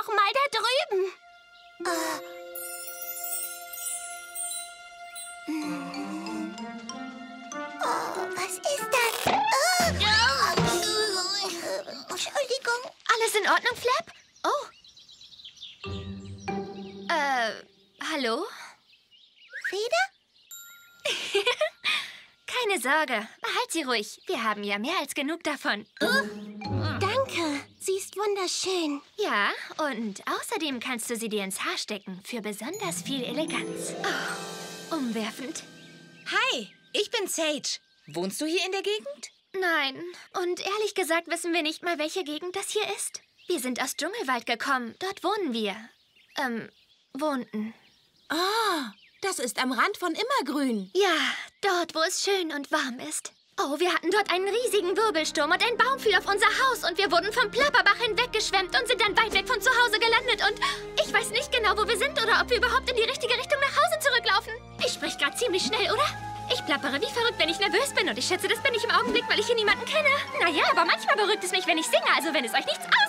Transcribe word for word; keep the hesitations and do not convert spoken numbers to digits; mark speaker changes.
Speaker 1: doch mal da drüben.
Speaker 2: Oh. Oh, was ist das? Oh. Entschuldigung.
Speaker 1: Alles in Ordnung, Flap? Oh. Äh, hallo?
Speaker 2: Feder?
Speaker 1: Keine Sorge, behalt sie ruhig. Wir haben ja mehr als genug davon.
Speaker 2: Danke, sie ist wunderschön.
Speaker 1: Ja, und außerdem kannst du sie dir ins Haar stecken. Für besonders viel Eleganz. Oh, umwerfend.
Speaker 3: Hi, ich bin Sage. Wohnst du hier in der Gegend?
Speaker 1: Nein, und ehrlich gesagt wissen wir nicht mal, welche Gegend das hier ist. Wir sind aus Dschungelwald gekommen. Dort wohnen wir. Ähm, wohnten.
Speaker 4: Ah, das ist am Rand von Immergrün.
Speaker 1: Ja, dort, wo es schön und warm ist. Oh, wir hatten dort einen riesigen Wirbelsturm und ein Baum fiel auf unser Haus und wir wurden vom Plapperbach hinweggeschwemmt und sind dann weit weg von zu Hause gelandet und ich weiß nicht genau, wo wir sind oder ob wir überhaupt in die richtige Richtung nach Hause zurücklaufen. Ich sprich gerade ziemlich schnell, oder? Ich plappere wie verrückt, wenn ich nervös bin und ich schätze, das bin ich im Augenblick, weil ich hier niemanden kenne. Naja, aber manchmal beruhigt es mich, wenn ich singe, also wenn es euch nichts